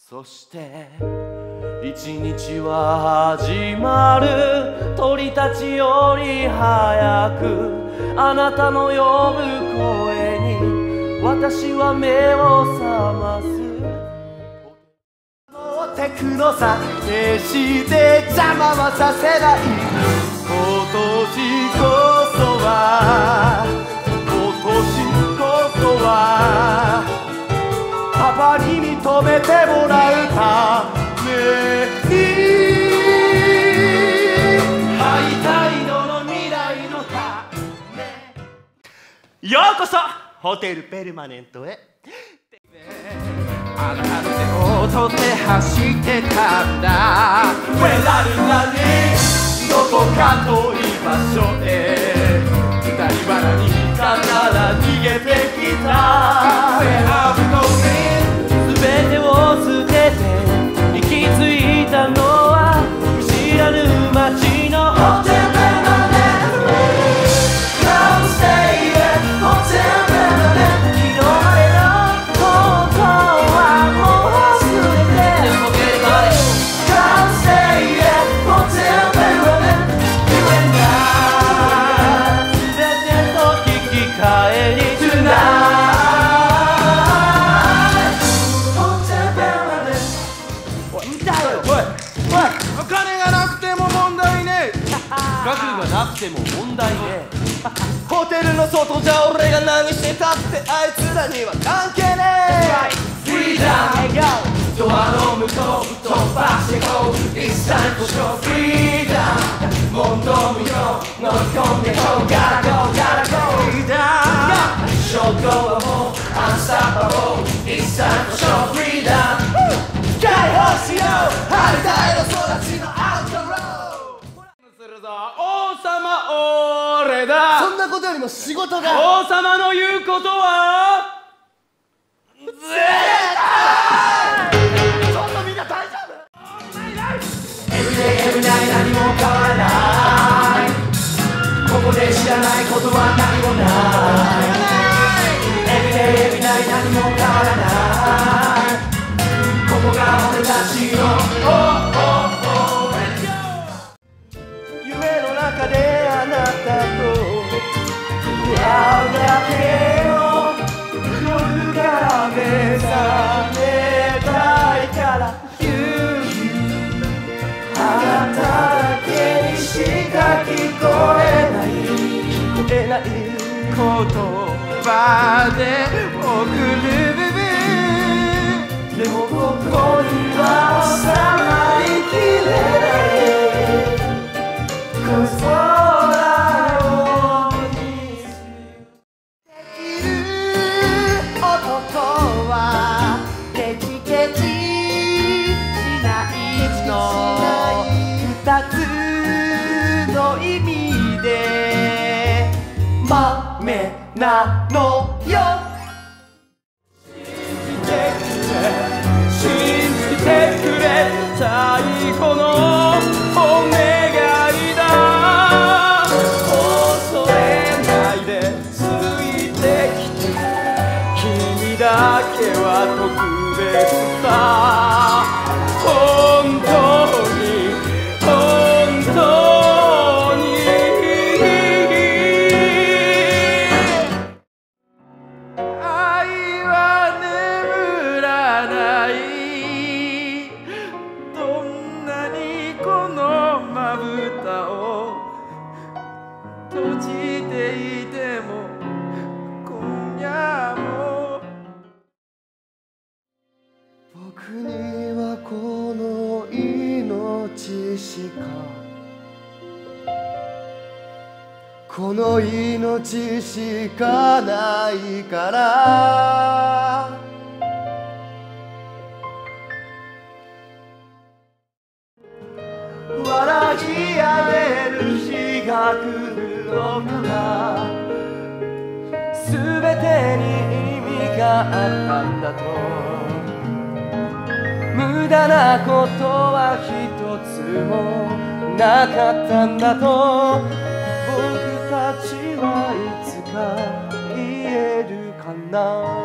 そして一日は始まる、鳥たちより早くあなたの呼ぶ声に私は目を覚ます。持ってくのさ、決して邪魔はさせない。今年こそは、今年こそはパパに認めてもらうために、会いたいのの未来のため。ようこそホテルペルマネントへ。あの春で踊って走ってたんだ。ウェラルラにどこか遠い場所へ二人花にから逃げてきた。全てを捨てて行き着いたのは見知らぬ街のホテルペルマネント。Come stay here ホテルペルマネント。昨日までのことはもう忘れて Come stay here ホテルペルマネント。You and I 全てと引き換えに Tonight。 お金がなくても問題ねえ。 額がなくても問題ねえ。ホテルの外じゃ俺が何してたってあいつらには関係ねえ。フリーダムドアの向こう飛ばしてこう It's time for show フリーダム問答無用乗り込んでこう Gotta go gotta go フリーダム衝動はもう Unstoppable It's time for show フリーダム解放しよう晴れた色育ちのアウトローするぞ。王様俺だ。 そんなことよりも仕事だ。 王様の言うことは絶対。ちょっとみんな大丈夫。Everyday everyday 何も変わらない。ここで知らないことは何もない。Everyday everyday 何も変わらない。ここが俺たちの夢の中であなたと出会うだけの夜が目覚めたいからあなただけにしか聞こえない言葉で送る部分でもここには収まりきれない空をにできる男はケチケチしないの二つの意味でまめなのよ。信じてくれ最後のお願いだ。恐れないでついてきて君だけは特別さ。本当に本当に愛は眠らない。どんなにこのまぶたを閉じていても今夜も僕にはこの命しかこの命しかないから笑い合える日が来るのか。全てに意味があったんだと。無駄なことは一つもなかったんだと。僕たちはいつか言えるかな。